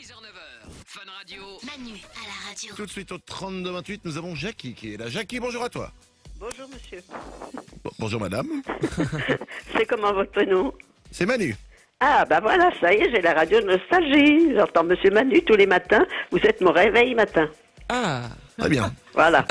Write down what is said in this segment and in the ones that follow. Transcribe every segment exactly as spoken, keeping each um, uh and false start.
six heures neuf heures, Fun Radio. Manu à la radio. Tout de suite au trente-deux vingt-huit, nous avons Jackie qui est là. Jackie, bonjour à toi. Bonjour monsieur. Bon, bonjour madame. C'est comment votre prénom? C'est Manu. Ah bah voilà, ça y est, j'ai la radio Nostalgie. J'entends monsieur Manu tous les matins. Vous êtes mon réveil matin. Ah, Très bien. Voilà.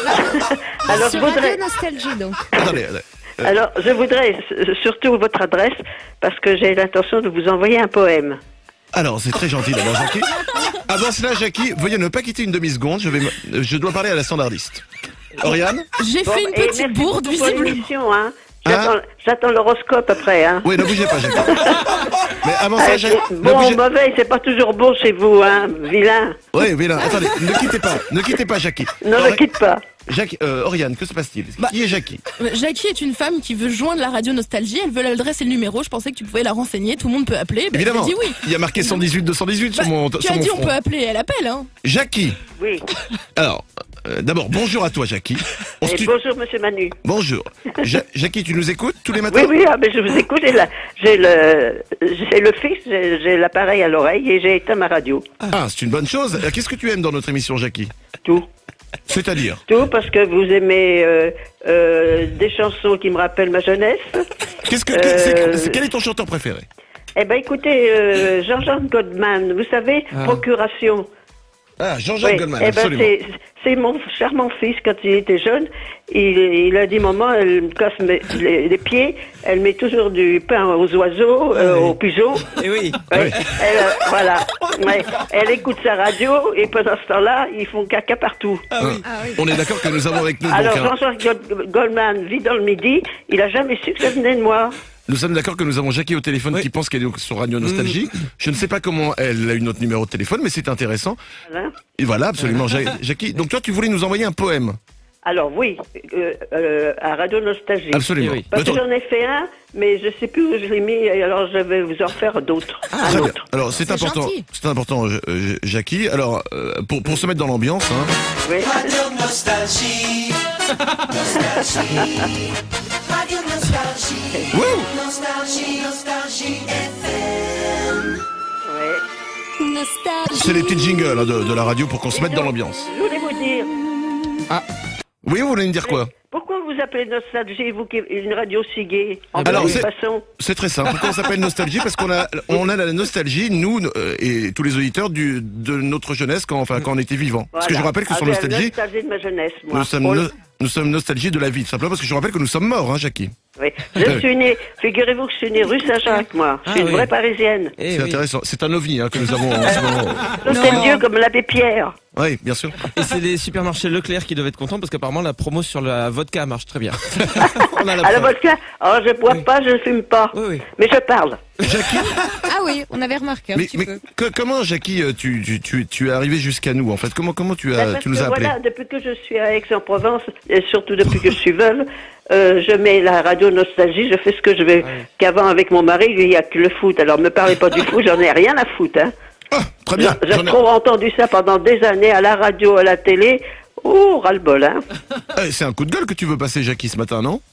Alors je Sur voudrais, Radio Nostalgie donc. Attendez, attendez. alors je voudrais s- surtout votre adresse parce que j'ai l'intention de vous envoyer un poème. Alors, c'est très gentil d'abord, Jackie. Avant cela, Jackie, veuillez ne pas quitter une demi-seconde. Je, vais me- je dois parler à la standardiste. Oriane? J'ai Bon, fait une et petite merci bourde, beaucoup pour visiblement. l'émission, hein. J'attends, j'attends l'horoscope après, hein. Oui, ne bougez pas, Jackie. Mais avant ça, Euh, Jackie. ne bon, bougez- mauvais, c'est pas toujours bon chez vous, hein, vilain. Oui, mais là, attendez, ne quittez pas, ne quittez pas, Jackie. Non, ne quitte pas. Jackie, euh, Oriane, que se passe-t-il? Bah- Qui est Jackie? Euh, Jackie est une femme qui veut joindre la radio Nostalgie. Elle veut l'adresse et le numéro. Je pensais que tu pouvais la renseigner. Tout le monde peut appeler. Ben, Évidemment. Elle a dit oui. Il y a marqué cent dix-huit deux cent dix-huit Bah, sur mon, tu sur as mon dit on front. peut appeler. Elle appelle. Hein. Jackie. Oui. Alors, euh, d'abord, bonjour à toi, Jackie. On se Et tue- bonjour, monsieur Manu. Bonjour. Ja- Jackie, tu nous écoutes tous les matins? Oui, oui, ah, mais je vous écoute, j'ai, la, j'ai le, j'ai le fixe, j'ai, j'ai l'appareil à l'oreille et j'ai éteint ma radio. Ah, c'est une bonne chose. Euh, Qu'est-ce que tu aimes dans notre émission, Jackie? Tout. C'est-à-dire? Tout parce que vous aimez euh, euh, des chansons qui me rappellent ma jeunesse. Qu'est-ce que, Euh, c'est- c'est- quel est ton chanteur préféré? Eh ben écoutez, euh, Jean-Jean Goldman, vous savez, Ah. Procuration. Ah, Jean-Jacques Oui, Goldman, eh ben, absolument. c'est, c'est mon charmant fils quand il était jeune. Il, il a dit, maman, elle me casse mes- les, les pieds, elle met toujours du pain aux oiseaux, euh, aux pigeons. et oui. Ouais, Oui. elle, euh, voilà. Ouais, elle écoute sa radio et pendant ce temps-là, ils font caca partout. Ah oui. On est d'accord que nous avons avec nous Alors donc un- Jean-Jacques Gold- Goldman vit dans le Midi, il a jamais su que ça venait de moi. Nous sommes d'accord que nous avons Jackie au téléphone Oui. qui pense qu'elle est sur Radio Nostalgie. Mm. Je ne sais pas comment elle a eu notre numéro de téléphone, mais c'est intéressant. Voilà. Et voilà, absolument, Ja- Jackie. Donc toi, tu voulais nous envoyer un poème. Alors oui, euh, euh, à Radio Nostalgie. Absolument. Eh oui. Parce que Attends, j'en ai fait un, mais je sais plus où je l'ai mis, et alors je vais vous en faire d'autres. un très bien. autre. Alors c'est C'est important, gentil. c'est important, euh, euh, Jackie. Alors euh, pour pour se mettre dans l'ambiance, hein, Oui. Radio Nostalgie. Nostalgie. Radio Nostalgie. wouh, Nostalgie, Nostalgie F M. Oui. Nostalgie. c'est les petits jingles hein, de, de la radio pour qu'on se mette dans l'ambiance. Je voulais vous dire, Oui, vous voulez me dire quoi? pourquoi vous appelez Nostalgie, vous qui une radio si gay, en Alors, de toute c'est- façon? C'est très simple. Pourquoi on s'appelle Nostalgie? Parce qu'on a, on a la nostalgie, nous euh, et tous les auditeurs du, de notre jeunesse quand, enfin, quand on était vivant. Parce que je Voilà. rappelle que sur Ah, ben, Nostalgie, nostalgie de ma jeunesse, moi. nous sommes, Oh, no- nous sommes nostalgie de la vie, tout simplement parce que je rappelle que nous sommes morts, hein, Jackie. oui. Je suis née, figurez-vous que je suis née rue Saint-Jacques, moi. Je suis Ah, une oui. vraie Parisienne. Eh C'est oui. intéressant. C'est un ovni hein, que nous avons en ce moment. L'hôtel Dieu comme l'abbé Pierre. Oui, bien sûr. Et c'est les supermarchés Leclerc qui doivent être contents parce qu'apparemment la promo sur la vodka marche très bien. On a la À la preuve. vodka, oh, je bois pas, je fume pas. Oui, oui. Mais je parle. Jackie, Ah oui, on avait remarqué un mais, petit mais peu. que- comment, Jackie, euh, tu, tu, tu, tu es arrivé jusqu'à nous en fait? Comment, comment tu, Ben, as, parce tu nous que as appelés? voilà, depuis que je suis à Aix-en-Provence, et surtout depuis que je suis veuve, euh, je mets la radio Nostalgie, je fais ce que je veux. Qu'avant, avec mon mari, lui, il n'y a que le foot. Alors, me parlez pas du foot, j'en ai rien à foutre. Hein. Ah, très bien. J'ai J'en ai- trop entendu ça pendant des années, à la radio, à la télé. Oh, ras-le-bol, hein. Eh, c'est un coup de gueule que tu veux passer, Jackie, ce matin, non?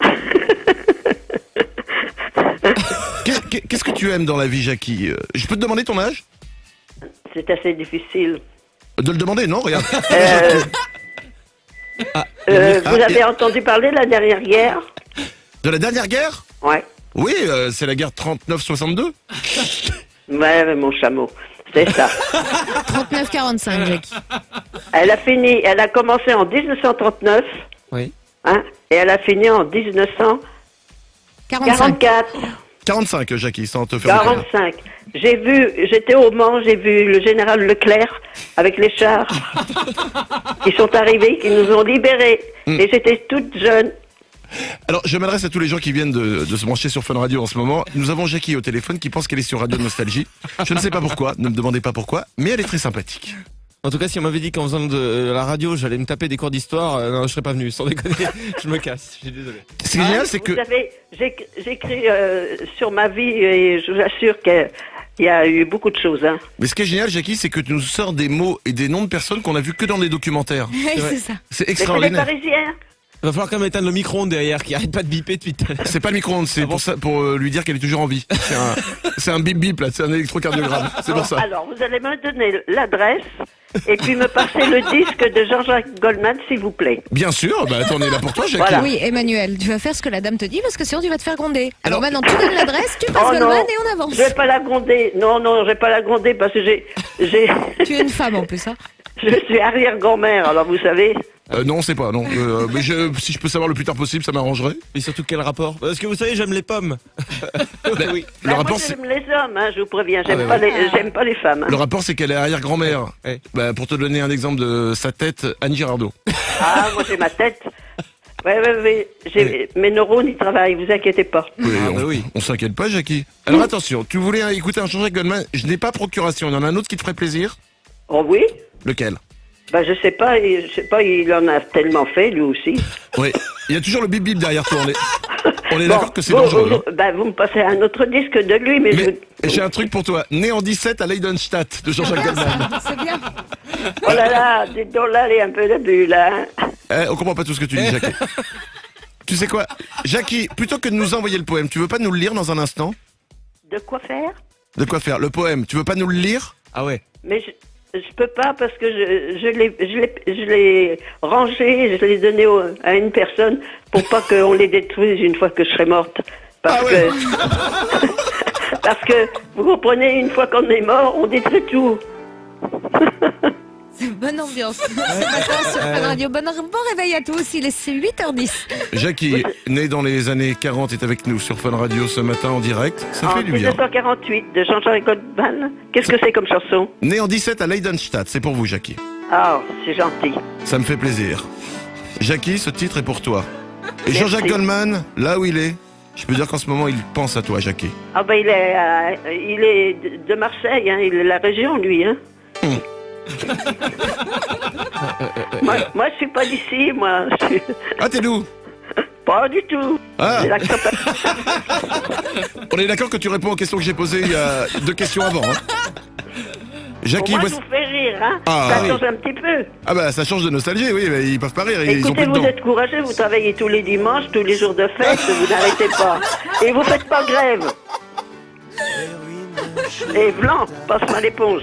Qu'est- qu'est- Qu'est-ce que tu aimes dans la vie, Jackie? Euh, Je peux te demander ton âge? C'est assez difficile. De le demander, non? Regarde. Euh, Ah, euh, Ah, vous avez et- entendu parler de la dernière guerre? De la dernière guerre? Ouais. Oui, euh, c'est la guerre trente-neuf soixante-deux. Ouais, mais mon chameau. C'est ça. trente-neuf quarante-cinq, Jackie. Elle a fini, elle a commencé en dix-neuf cent trente-neuf, oui. hein, et elle a fini en dix-neuf cent quarante-cinq. quarante-quatre, quarante-cinq, Jackie, sans te faire de peine. quarante-cinq. J'ai vu, j'étais au Mans, j'ai vu le général Leclerc avec les chars qui sont arrivés, qui nous ont libérés. Mm. Et j'étais toute jeune. Alors, je m'adresse à tous les gens qui viennent de, de se brancher sur Fun Radio en ce moment. Nous avons Jackie au téléphone qui pense qu'elle est sur Radio Nostalgie. Je ne sais pas pourquoi, ne me demandez pas pourquoi, mais elle est très sympathique. En tout cas, si on m'avait dit qu'en faisant de euh, la radio, j'allais me taper des cours d'histoire, euh, non, je serais pas venu. Sans déconner, je me casse. Je suis désolé. Ce qui est génial, c'est que... Vous savez, j'ai- j'écris euh, sur ma vie et je vous assure qu'il y a eu beaucoup de choses. Hein. Mais ce qui est génial, Jackie, c'est que tu nous sors des mots et des noms de personnes qu'on a vus que dans des documentaires. Oui, c'est ça. C'est Mais c'est des extraordinaire. Parisiens. Va falloir quand même éteindre le micro-ondes derrière qui arrête pas de biper depuis tout à l'heure. C'est pas le micro-ondes, c'est Ah bon pour, ça, pour euh, lui dire qu'elle est toujours en vie. C'est un, c'est un bip bip là, c'est un électrocardiogramme. C'est pour ça. Alors, vous allez me donner l'adresse et puis me passer le disque de Jean-Jacques Goldman, s'il vous plaît. Bien sûr, bah attends, on est là pour toi, Jackie. Voilà. Oui, Emmanuel, tu vas faire ce que la dame te dit parce que sinon tu vas te faire gronder. Alors, Alors- maintenant, tu donnes l'adresse, tu passes Oh Goldman non, et on avance. je vais pas la gronder. Non, non, je vais pas la gronder parce que j'ai, j'ai, Tu es une femme en plus, hein. je suis arrière-grand-mère. Alors, vous savez, Euh, non, c'est pas, non. Euh, mais je, si je peux savoir le plus tard possible, ça m'arrangerait. Et surtout quel rapport? Parce que vous savez, j'aime les pommes. Ben, oui. Le bah, rapport, moi, c'est, j'aime les hommes, hein, je vous préviens. J'aime Ah, pas ouais, les, j'aime pas les femmes. hein. le rapport, c'est qu'elle est arrière-grand-mère. Ouais. Bah, pour te donner un exemple de sa tête, Annie Girardot. Ah, moi, j'ai ma tête. Ouais, ouais, ouais. J'ai, mes neurones, ils travaillent, vous inquiétez pas. Oui, Ah, on, bah oui. on s'inquiète pas, Jackie. Alors attention, tu voulais écouter un Jean-Jacques Goldman. Je n'ai pas procuration. Il y en a un autre qui te ferait plaisir. Oh oui? Lequel? Bah, je sais pas, il- je sais pas, il en a tellement fait, lui aussi. Oui. Il y a toujours le bip bip derrière toi. On est, on est Bon, d'accord que c'est vous, dangereux. vous- hein. bah, vous me passez un autre disque de lui, mais, je Mais vous... j'ai un truc pour toi. Né en dix-sept à Leidenstadt de Jean-Jacques Goldman. C'est bien. Oh là là, dites donc là, elle est un peu début, là. hein. Eh, on comprend pas tout ce que tu dis, Jackie. Tu sais quoi, Jackie, plutôt que de nous envoyer le poème, tu veux pas nous le lire dans un instant? De quoi faire? De quoi faire? Le poème, tu veux pas nous le lire? Ah ouais. Mais je, je peux pas parce que je, je l'ai, je l'ai, je l'ai rangé, je l'ai donné au- à une personne pour pas qu'on les détruise une fois que je serai morte. Parce Ah ouais. que, parce que, vous comprenez, une fois qu'on est mort, on détruit tout. C'est bonne ambiance. Ce matin sur Fun Radio. Bon, bon réveil à tous, il est huit heures dix. Jackie, né dans les années quarante, est avec nous sur Fun Radio ce matin en direct. Ça En fait du bien. dix-neuf cent quarante-huit, de Jean-Jacques Goldman. Qu'est-ce que c'est comme chanson? Né en dix-sept à Leidenstadt, c'est pour vous, Jackie. Ah, c'est gentil. Ça me fait plaisir. Jackie, ce titre est pour toi. Et Merci. Jean-Jacques Goldman, là où il est, je peux dire qu'en ce moment, il pense à toi, Jackie. Ah ben il est, euh, il est de- de Marseille, hein, il est de la région, lui. Hein. Hum. moi, moi, je suis pas d'ici, moi. Je suis... Ah, t'es d'où? Pas du tout. Ah. J'ai l'accent pas- On est d'accord que tu réponds aux questions que j'ai posées il y a deux questions avant. Hein. Pour Jackie, moi, je voici- vous fais rire, hein. Ah, ça oui. change un petit peu. Ah bah ça change de nostalgie, oui, mais ils peuvent pas rire, ils ont Écoutez, plus de vous dents. êtes courageux, vous travaillez tous les dimanches, tous les jours de fête, vous n'arrêtez pas. Et vous faites pas grève. Et Blanc, passe-moi l'éponge.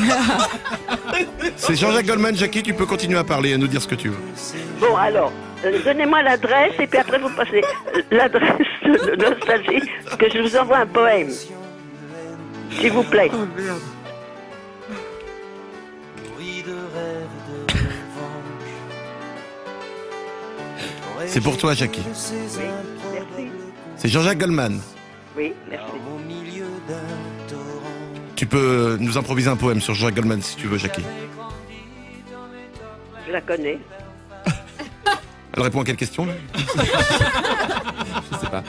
C'est Jean-Jacques Goldman, Jackie, tu peux continuer à parler, à nous dire ce que tu veux. Bon, alors, euh, donnez-moi l'adresse et puis après vous passez euh, l'adresse de Nostalgie, que je vous envoie un poème. S'il vous plaît. C'est pour toi, Jackie. Merci. C'est Jean-Jacques Goldman. Oui, merci. Tu peux nous improviser un poème sur Jean-Jacques Goldman si tu veux, Jackie. Je la connais. Elle répond à quelle question là? Je sais pas.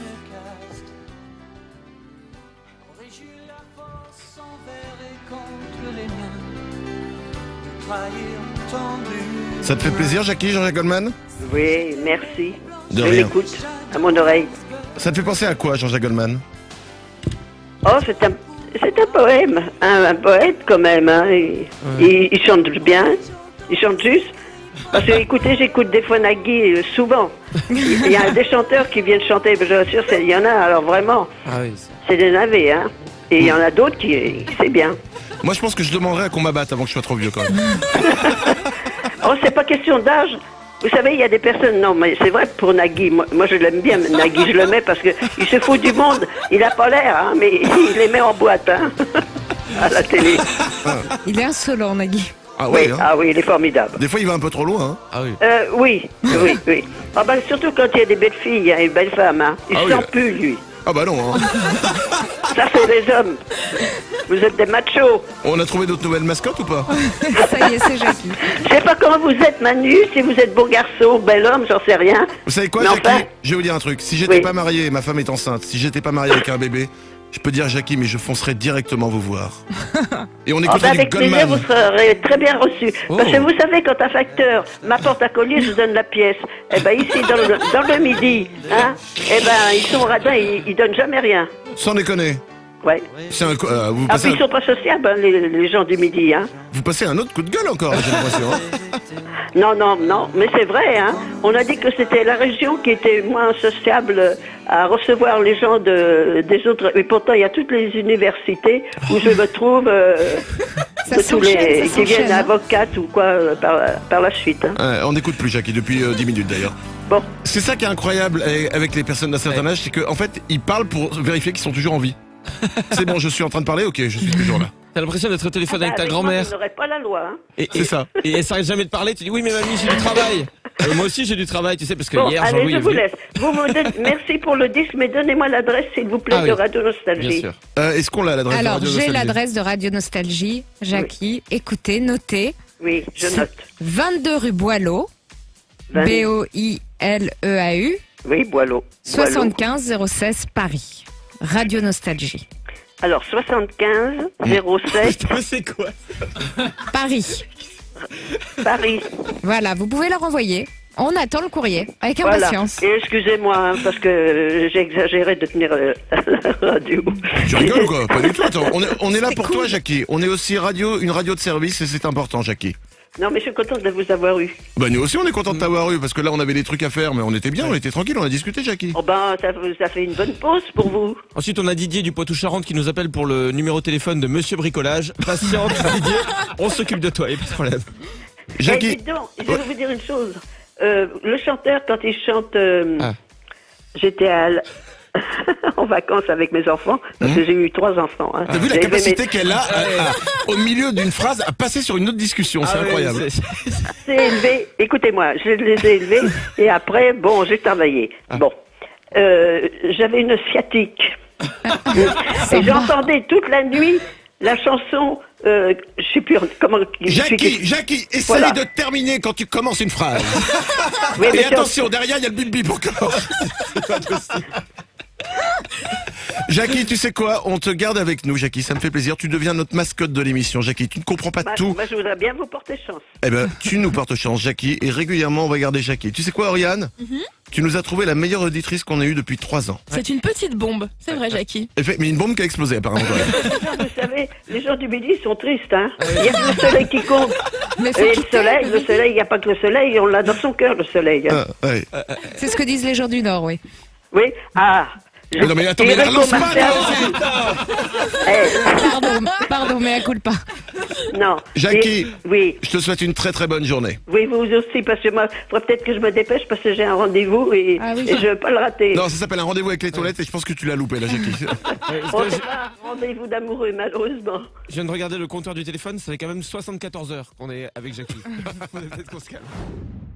Ça te fait plaisir, Jackie, Jean-Jacques Goldman? Oui, merci. De je rien. l'écoute à mon oreille. Ça te fait penser à quoi, Jean-Jacques Goldman? Oh, c'est un, c'est un poème, un, un poète quand même. Hein. Il, il, il chante bien, il chante juste. Parce que, écoutez, j'écoute des fois Nagui euh, souvent. Il y a des chanteurs qui viennent chanter, je vous assure, c'est- il y en a, alors vraiment, Ah oui. c'est- c'est des navets, hein. Et il y en a d'autres qui, c'est bien. Moi, je pense que je demanderais à qu'on m'abatte avant que je sois trop vieux, quand même. Oh, c'est pas question d'âge. Vous savez, il y a des personnes, non, mais c'est vrai que pour Nagui, moi, moi je l'aime bien, Nagui, je le mets parce que il se fout du monde. Il a pas l'air, hein, mais il les met en boîte, hein, à la télé. Il est insolent, Nagui. Ah Oui, ouais, hein. ah oui, il est formidable. Des fois, il va un peu trop loin, hein. Ah oui. Euh, oui, oui, oui. Ah ben, surtout quand il y a des belles filles, hein, et belles femmes, hein. Il Ah sent oui. plus, lui. Ah bah non, hein. Ça, c'est les hommes. Vous êtes des machos. On a trouvé d'autres nouvelles mascottes ou pas? Ça y est, c'est Jackie. Je sais pas comment vous êtes, Manu, si vous êtes beau garçon, bel homme, j'en sais rien. Vous savez quoi, Mais Jackie? enfin- Je vais vous dire un truc. Si j'étais Oui. pas marié, ma femme est enceinte, si j'étais pas marié avec un bébé, je peux dire Jackie, mais je foncerais directement vous voir. Et on Ah écouterait ben, du avec plaisir, vous Goldman. serez très bien reçu. Oh. Parce que vous savez, quand un facteur m'apporte un colis, je vous donne la pièce. Eh ben, ici, dans le, dans le midi, hein, eh ben, ils sont radins, ils, ils donnent jamais rien. Sans déconner. Ouais. C'est un, euh, vous, Ah, passez puis ils un, sont pas sociables, hein, les, les gens du Midi, hein. vous passez un autre coup de gueule encore, j'ai l'impression. hein. Non, non, non, mais c'est vrai, hein. On a dit que c'était la région qui était moins sociable à recevoir les gens de, des autres. Et pourtant, il y a toutes les universités où je me trouve euh, Ça de tous les s'enchaîne, ça qui viennent s'enchaîne, hein. avocates ou quoi euh, par, par la suite. Hein. Ouais, on n'écoute plus Jackie depuis euh, dix minutes d'ailleurs. Bon, C'est ça qui est incroyable eh, avec les personnes d'un certain âge, c'est qu'en fait, ils parlent pour vérifier qu'ils sont toujours en vie. C'est bon, je suis en train de parler, ok, je suis toujours là. T'as l'impression d'être au téléphone bah, avec ta avec moi, grand-mère. vous n'aurez pas la loi. Hein. Et, C'est et- ça. Et elle s'arrête jamais de parler. Tu dis oui, mais mamie, j'ai du travail. Euh, moi aussi, j'ai du travail, tu sais, parce que Bon, hier, allez, Jean-Louis je est vous venu. laisse. Vous me donnez- merci pour le disque, mais donnez-moi l'adresse, s'il vous plaît, Ah de oui. Radio Bien Nostalgie. sûr. Euh, Est-ce qu'on l'a l'adresse de Alors, Radio j'ai Nostalgie l'adresse de Radio Nostalgie. Jackie, écoutez, notez. Oui, je note. vingt-deux rue Boileau, vingt B O I L E A U, Oui, Boileau. Boileau. soixante-quinze zéro seize Paris. Radio Nostalgie. Alors, soixante-quinze zéro sept Putain, mais c'est quoi? Paris. Paris. Voilà, vous pouvez la renvoyer. On attend le courrier avec Voilà. impatience. Et excusez-moi, hein, parce que euh, j'ai exagéré de tenir euh, la radio. Tu rigoles ou quoi? Pas du tout, attends. On est, on est là C'était pour cool. toi, Jackie. On est aussi radio, une radio de service et c'est important, Jackie. Non, mais je suis contente de vous avoir eu. Bah, nous aussi, on est content de t'avoir eu parce que là, on avait des trucs à faire, mais on était bien, on était tranquille, on a discuté, Jackie. Oh ben, ça, ça fait une bonne pause pour vous. Ensuite, on a Didier du Poitou-Charentes qui nous appelle pour le numéro de téléphone de Monsieur Bricolage. Patiente, Didier, on s'occupe de toi, y a pas de problème. Eh, Jackie, dites donc, je vais vous dire une chose. Euh, le chanteur, quand il chante euh, Ah. J'étais à l- en vacances avec mes enfants, parce que j'ai eu trois enfants. Hein. t'as vu la J'ai élevé capacité mes- qu'elle a à- à- au milieu d'une phrase à passer sur une autre discussion, c'est Ah oui, incroyable. c'est- C'est élevé. Écoutez-moi, je les ai élevés et après, bon, j'ai travaillé. Ah. Bon, Euh, j'avais une sciatique et j'entendais toute la nuit la chanson. Euh, je sais plus comment. Jackie, Jackie, essaye Voilà. de terminer quand tu commences une phrase. Oui, mais Et c'est- attention, derrière, il y a le bip bip encore. C'est pas possible. Jackie, tu sais quoi? On te garde avec nous, Jackie, ça me fait plaisir. Tu deviens notre mascotte de l'émission, Jackie. Tu ne comprends pas Bah, tout. moi, je voudrais bien vous porter chance. Eh ben, tu nous portes chance, Jackie, et régulièrement, on va garder Jackie. Tu sais quoi, Oriane? Tu nous as trouvé la meilleure auditrice qu'on ait eue depuis trois ans. C'est une petite bombe, c'est vrai, Jackie. Effet- Mais une bombe qui a explosé, apparemment. quand même. Vous savez, les gens du Midi sont tristes, hein. Il y a que le soleil qui compte. Mais faut Et le quitter soleil, le le Midi. soleil, il n'y a pas que le soleil, on l'a dans son cœur, le soleil. hein. Ah, ouais. C'est ce que disent les gens du Nord, oui. Oui, ah. Mais non, mais attends, mais Et la Rico lance pas, Martel. toi aussi. Eh, Pardon, pardon, mais à culpa. non. Jackie. Et- oui, Je te souhaite une très très bonne journée. oui, vous aussi, parce que moi, il faudrait peut-être que je me dépêche parce que j'ai un rendez-vous et, Ah oui. et je ne veux pas le rater. Non, ça s'appelle un rendez-vous avec les toilettes et je pense que tu l'as loupé, là, Jackie. Oh, c'est pas un rendez-vous d'amoureux, malheureusement. Je viens de regarder le compteur du téléphone, ça fait quand même soixante-quatorze heures qu'on est avec Jackie. Faudrait peut-être qu'on se calme.